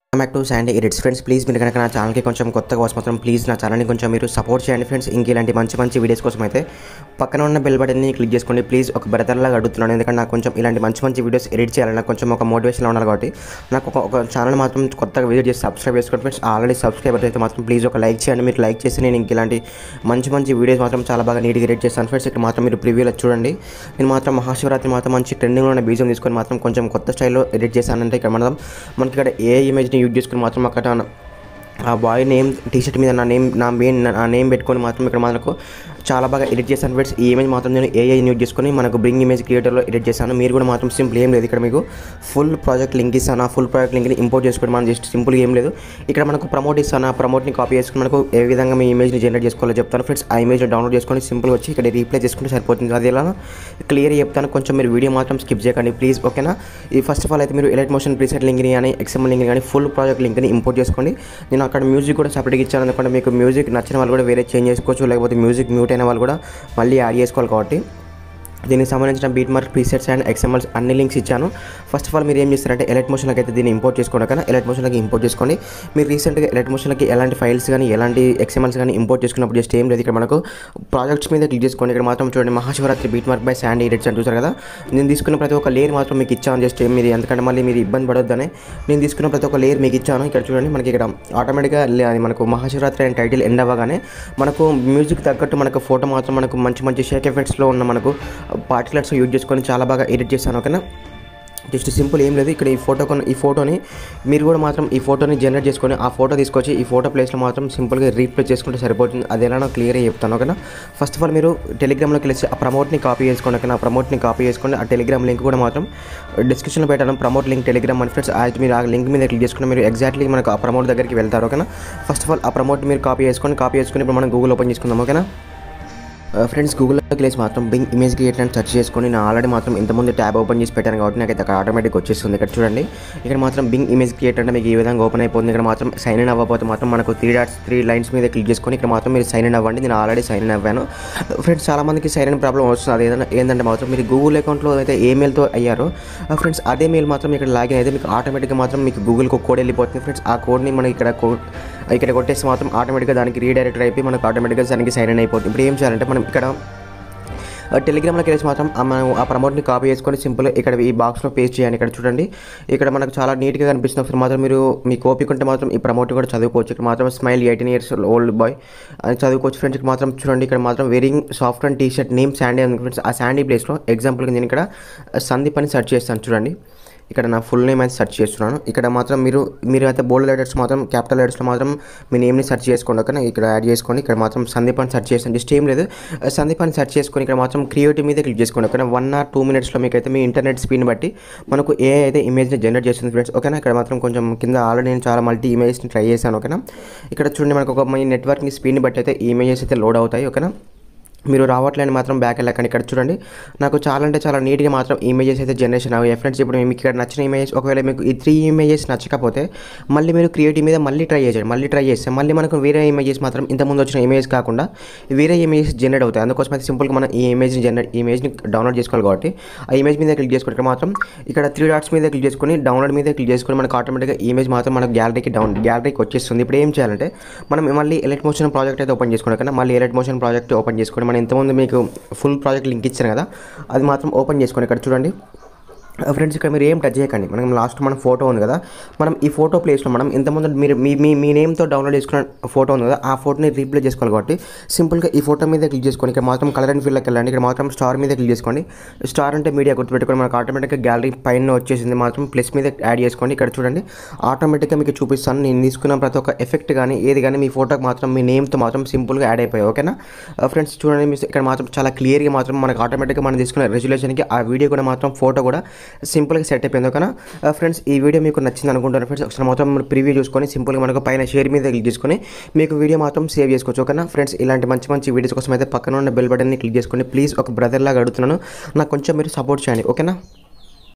Back to Sandy edits friends. Please మీరు కనుక నా ఛానల్కి కొంచెం కొత్తగా వస్తే మాత్రం ప్లీజ్ నా ఛానల్ని కొంచెం మీరు సపోర్ట్ చేయండి ఫ్రెండ్స్. ఇంక ఇలాంటి మంచి వీడియోస్ కోసం అయితే పక్కన ఉన్న బెల్ బటన్ని క్లిక్ చేసుకోండి ప్లీజ్. ఒక బ్రదర్లాగా అడుగుతున్నాను, ఎందుకంటే నాకు కొంచెం ఇలాంటి మంచి వీడియోస్ ఎడిట్ చేయాలని నాకు కొంచెం ఒక మోటివేషన్లో ఉండాలి. కాబట్టి నాకు ఒక ఛానల్ మాత్రం కొత్తగా విజిట్ చేసి సబ్స్క్రైబ్ చేసుకోండి ఫ్రెండ్స్. ఆల్రెడీ సబ్స్క్రైబర్ అయితే మాత్రం ప్లీజ్ ఒక లైక్ చేయండి. మీరు లైక్ చేసి నేను ఇంక ఇలాంటి మంచి వీడియోస్ మాత్రం చాలా బాగా నీట్గా ఎడిట్ చేస్తాను ఫ్రెండ్స్. ఇక్కడ మాత్రం మీరు ప్రివ్యూలో చూడండి, నేను మాత్రం మహాశివరాత్రి మాత్రం మంచి ట్రెండింగ్లో ఉన్న బీజం తీసుకొని మాత్రం కొంచెం కొత్త స్టైల్లో ఎడిట్ చేశానంటే ఇక్కడ మనకి ఇక్కడ ఏ ఇమేజ్ని యూజ్ చేసుకుని మాత్రం అక్కడ ఆ బాయ్ నేమ్ టీషర్ట్ మీద నా నేమ్ పెట్టుకొని మాత్రం ఇక్కడ మనకు చాలా బాగా ఎడిట్ చేశాను ఫ్రెండ్స్. ఈ ఇమేజ్ మాత్రం నేను ఏఐ యూజ్ చేసుకొని మనకు బ్రింగ్ ఇమేజ్ క్రియేటర్లో ఎడిట్ చేశాను. మీరు కూడా మాత్రం సింపుల్ ఏం లేదు, ఇక్కడ మీకు ఫుల్ ప్రాజెక్ట్ లింక్ ఇస్తాను. ఆ ఫుల్ ప్రాజెక్ట్ లింక్ని ఇంపోర్ట్ చేసుకొని మనం జస్ట్ సింపుల్ ఏం లేదు, ఇక్కడ మనకు ప్రమోట్ ఇస్తాను. ఆ ప్రమోట్ని కాపీ చేసుకుని మనకు ఏ విధంగా మీ ఇమేజ్ని జనరేట్ చేసుకోవాలో చెప్తాను ఫ్రెండ్స్. ఆ ఇమేజ్ని డౌన్లోడ్ చేసుకొని సింపుల్గా వచ్చి ఇక్కడ రీప్లేస్ చేసుకుంటే సరిపోతుంది. అది ఎలా క్లియర్గా చెప్తాను, కొంచెం మీరు వీడియో మాత్రం స్కిప్ చేయకండి ప్లీజ్, ఓకేనా. ఈ ఫస్ట్ ఆఫ్ ఆల్ అయితే మీరు ఎలైట్ మోషన్ ప్రీసెట్ లింక్ని కానీ ఎక్స్ఎంఎల్ లింక్ని కానీ ఫుల్ ప్రాజెక్ట్ లింక్ని ఇంపోర్ట్ చేసుకోండి. నేను అక్కడ మ్యూజిక్ కూడా సపరేట్గా ఇచ్చాను, ఎందుకంటే మీకు మ్యూజిక్ నచ్చిన వాళ్ళు కూడా వేరే చేంజ్ చేసుకోవచ్చు, లేకపోతే మ్యూజిక్ మ్యూట్ అయిన వాళ్ళు కూడా మళ్ళీ యాడ్ చేసుకోవాలి. కాబట్టి దీనికి సంబంధించిన beat mark presets and XMLs అన్ని లింక్స్ ఇచ్చాను. ఫస్ట్ ఆఫ్ ఆల్ మీరు ఏం చేస్తారంటే ఎలైట్ మోషన్లోకి అయితే దీన్ని ఇంపోర్ట్ చేసుకోండి, కానీ ఎలైట్ మోషన్లోకి ఇంపోర్ట్ చేసుకోండి. మీరు రీసెంట్గా ఎలైట్ మోషన్లోకి ఎలాంటి ఫైల్స్ కానీ ఎలాంటి ఎక్స్ఎంఎల్స్ కానీ ఇంపోర్ట్ చేసుకున్నప్పుడు జస్ట్ ఏం లేదు, ఇక్కడ మనకు ప్రాజెక్ట్స్ మీద క్లిక్ చేసుకోండి. ఇక్కడ మాత్రం చూడండి Mahashivratri beat mark by Sandy edits అని చూసారు కదా. నేను తీసుకున్న ప్రతి ఒక్క లేయర్ మాత్రం మీకు ఇచ్చాను, జస్ట్ ఏం మీరు ఎందుకంటే మళ్ళీ మీరు ఇబ్బంది పడొద్దని నేను తీసుకున్న ప్రతి ఒక్క లేయర్ మీకు ఇచ్చాను. ఇక్కడ చూడండి మనకి ఇక్కడ ఆటోమేటిక్గా అది మనకు మహాశివరాత్రి అని టైటిల్ ఎండ్ అవ్వగానే మనకు మ్యూజిక్ తగ్గట్టు మనకు ఫోటో మాత్రం మనకు మంచి షేక్ ఎఫెక్ట్స్లో ఉన్న మనకు పార్టికల్స్ యూజ్ చేసుకొని చాలా బాగా ఎడిట్ చేశాను, ఓకేనా. జస్ట్ సింపుల్ ఏం లేదు, ఇక్కడ ఈ ఫోటోని మీరు కూడా మాత్రం ఈ ఫోటోని జనరేట్ చేసుకొని ఆ ఫోటో తీసుకొచ్చి ఈ ఫోటో ప్లేస్లో మాత్రం సింపుల్గా రీప్లేస్ చేసుకుంటే సరిపోతుంది. అది ఎలా క్లియర్గా చెప్తాను, ఓకేనా. ఫస్ట్ ఆఫ్ ఆల్ మీరు టెలిగ్రామ్లోకి వెళ్ళి ఆ ప్రమోట్ని కాపీ చేసుకోండి, ఓకేనా. ఆ ప్రమోట్ని కాపీ చేసుకోండి. ఆ టెలిగ్రామ్ లింక్ కూడా మాత్రం డిస్క్రిప్షన్లో పెట్టాను, ప్రమోట్ లింక్ టెలిగ్రామ్ అని ఫ్రెండ్స్. అయితే మీరు ఆ లింక్ మీద క్లిక్ చేసుకుని మీరు ఎగ్జాక్ట్లీ మనకు ఆ ప్రమోట్ దగ్గరికి వెళ్తారు, ఓకేనా. ఫస్ట్ ఆఫ్ ఆల్ ఆ ప్రమోట్ మీరు కాపీ చేసుకొని ఇప్పుడు మనం గూగుల్ ఓపెన్ చేసుకుందాం, ఓకేనా. ఫ్రెండ్స్ గూగుల్లోకి వెళ్ళి మాత్రం బింగ్ ఇమేజ్ క్రియేటర్ అని సెర్చ్ చేసుకొని నేను ఆల్రెడీ మాత్రం ఇంతకుముందు ట్యాబ్ ఓపెన్ చేసి పెట్టాను కాబట్టి నాకైతే అక్కడ ఆటోమేటిక్ వచ్చేస్తుంది. ఇక్కడ చూడండి, ఇక్కడ మాత్రం బింగ్ ఇమేజ్ క్రియేటర్ అంటే మీకు ఈ విధంగా ఓపెన్ అయిపోతుంది. ఇక్కడ మాత్రం సైన్ ఇన్ అవ్వకపోతే మాత్రం మనకు 3 లైన్స్ మీద క్లిక్ చేసుకొని ఇక్కడ మాత్రం మీరు సైన్ ఇన్ అవ్వండి. నేను ఆల్రెడీ సైన్ ఇన్ అవ్వాను ఫ్రెండ్స్. చాలామందికి సైన్ ఇన్ ప్రాబ్లం వస్తుంది. అది ఏంటంటే మాత్రం మీరు గూగుల్ అకౌంట్లో అయితే ఏ మెయిల్తో అయ్యారో ఫ్రెండ్స్ అదే మెయిల్ మాత్రం ఇక్కడ లాగిన్ అయితే మీకు ఆటోమేటిక్గా మాత్రం మీకు గూగుల్కి కోడ్ వెళ్ళిపోతుంది ఫ్రెండ్స్. ఆ కోడ్ని మనం ఇక్కడ కొట్టేసి మాత్రం ఆటోమేటిక్గా దానికి రీడైరెక్ట్ అయిపోయి మనకు ఆటోమేటిక్గా దానికి సైన్ ఇన్ అయిపోతుంది. ఇప్పుడు ఏం చేయాలంటే మనం ఇక్కడ టెలిగ్రామ్లోకి వెళ్ళి మాత్రం మనం ఆ ప్రమోట్ని కాపీ చేసుకొని సింపుల్ ఇక్కడ ఈ బాక్స్లో పేస్ట్ చేయాలి. ఇక్కడ చూడండి, ఇక్కడ మనకు చాలా నీట్గా కనిపిస్తుంది. ఒకసారి మాత్రం మీరు మీకు ఓపిక ఉంటే మాత్రం ఈ ప్రమోట్ కూడా చదువుకోవచ్చు. ఇక్కడ మాత్రం స్మైల్ 18 years ఓల్డ్ బాయ్ అని చదువుకోవచ్చు ఫ్రెండ్స్. ఇక్కడ మాత్రం చూడండి, ఇక్కడ మాత్రం wearing soft and T-shirt name Sandy అని ఫ్రెండ్స్. ఆ శాండీ ప్లేస్లో ఎగ్జాంపుల్గా నేను ఇక్కడ సందీప్ అని సెర్చ్ చేస్తాను. చూడండి, ఇక్కడ నా ఫుల్ నేమ్ అయితే సెర్చ్ చేస్తున్నాను. ఇక్కడ మాత్రం మీరు అయితే బోల్డ్ లెటర్స్ మాత్రం క్యాపిటల్ లెటర్స్లో మాత్రం మీ నేమ్ని సెర్చ్ చేసుకోండి, ఓకేనా. ఇక్కడ యాడ్ చేసుకోండి. ఇక్కడ మాత్రం సందీప్ అని సెర్చ్ చేస్తాను. జస్ట్ ఏం లేదు, సందీప్ అని సెర్చ్ చేసుకొని ఇక్కడ మాత్రం క్రియేటివ్ మీద క్లిక్ చేసుకోండి, ఓకేనా. 1 or 2 minutesలో మీకు అయితే మీ ఇంటర్నెట్ స్పీడ్ని బట్టి మనకు ఏ అయితే ఇమేజ్ని జనరేట్ చేస్తుంది ఫ్రెండ్స్, ఓకేనా. ఇక్కడ మాత్రం కొంచెం కింద ఆల్రెడీ నేను చాలా మల్టీ ఇమేజ్ని ట్రై చేశాను, ఓకేనా. ఇక్కడ చూడండి మనకు మీ నెట్వర్క్ని స్పీడ్ని బట్టి అయితే ఈ ఇమేజెస్ అయితే లోడ్ అవుతాయి, ఓకేనా. మీరు రావట్లేని మాత్రం బ్యాక్ వెళ్ళకండి. ఇక్కడ చూడండి, నాకు చాలా నీట్గా మాత్రం ఇమేజెస్ అయితే జనరేషన్ అయ్యాయి ఫ్రెండ్స్. ఇప్పుడు మీకు ఇక్కడ నచ్చిన ఇమేజెస్ ఒకవేళ మీకు ఈ 3 images నచ్చకపోతే మళ్ళీ మీరు క్రియేటివ్ మీద మళ్ళీ ట్రై చేస్తే మళ్ళీ మనకు వేరే ఇమేజెస్ మాత్రం ఇంతకుముందు వచ్చిన ఇమేజ్ కాకుండా వేరే ఇమేజెస్ జనరేట్ అవుతాయి. అందుకోసం అయితే సింపుల్గా మనం ఈ ఇమేజ్ని డౌన్లోడ్ చేసుకోవాలి. కాబట్టి ఆ ఇమేజ్ మీద క్లిక్ చేసుకుని ఇక్కడ మాత్రం ఇక్కడ 3 dots మీద క్లిక్ చేసుకొని డౌన్లోడ్ మీద క్లిక్ చేసుకొని మనకు ఆటోమేటిక్గా ఇమేజ్ మాత్రం మనకు గ్యాలరీకి వచ్చేస్తుంది. ఇప్పుడు ఏం చేయాలంటే మనం మళ్ళీ ఎలైట్ మోషన్ ప్రాజెక్ట్ అయితే ఓపెన్ చేసుకోండి, కానీ మళ్ళీ ఎలైట్ మోషన్ ప్రాజెక్ట్ ఓపెన్ చేసుకొని మనం ఇంతకుముందు మీకు ఫుల్ ప్రాజెక్ట్ లింక్ ఇచ్చాను కదా, అది మాత్రం ఓపెన్ చేసుకోండి. ఇక్కడ చూడండి ఫ్రెండ్స్, ఇక్కడ మీరు ఏం టచ్ చేయకండి. మన ఫోటో ఉంది కదా, మనం ఈ ఫోటో ప్లేస్లో మనం ఇంతకుముందు మీరు మీ నేమ్తో డౌన్లోడ్ చేసుకున్న ఫోటో ఉంది కదా, ఆ ఫోటోని రీప్లేస్ చేసుకోవాలి. కాబట్టి సింపుల్గా ఈ ఫోటో మీద క్లిక్ చేసుకొని ఇక్కడ మాత్రం కలర్ అండ్ ఫీల్డ్కి వెళ్ళండి. ఇక్కడ మాత్రం స్టార్ మీద క్లిక్ చేసుకోండి. స్టార్ అంటే మీడియా గుర్తుపెట్టుకొని మనకు ఆటోమేటిక్గా గ్యాలరీ పైన వచ్చేసింది. మాత్రం ప్లస్ మీద యాడ్ చేసుకోండి. ఇక్కడ చూడండి, ఆటోమేటిక్గా మీకు చూపిస్తాను. నేను తీసుకున్న ప్రతి ఒక్క ఎఫెక్ట్ కానీ ఏది కానీ మీ ఫోటోకి మాత్రం మీ నేమ్తో మాత్రం సింపుల్గా యాడ్ అయిపోయాయి, ఓకేనా. ఫ్రెండ్స్ చూడండి, ఇక్కడ మాత్రం చాలా క్లియర్గా మాత్రం మనకు ఆటోమేటిక్గా మనం తీసుకున్న రెజల్యూషన్కి ఆ వీడియో కూడా మాత్రం ఫోటో కూడా సింపుల్గా సెట్ అయిపోయింది, ఓకేనా. ఫ్రెండ్స్ ఈ వీడియో మీకు నచ్చింది అనుకుంటున్నాను ఫ్రెండ్స్. ఒకసారి మాత్రం ప్రివ్యూ చూసుకొని సింపుల్గా మనకు పైన షేర్ మీద క్లిక్ చేసుకొని మీకు వీడియో మాత్రం సేవ్ చేసుకోవచ్చు, ఓకేనా. ఫ్రెండ్స్ ఇలాంటి మంచి వీడియోస్ కోసం అయితే పక్కన ఉన్న బెల్ బటన్ని క్లిక్ చేసుకోండి ప్లీజ్. ఒక బ్రదర్ లాగా అడుగుతున్నాను, నాకు కొంచెం మీరు సపోర్ట్ చేయండి, ఓకేనా.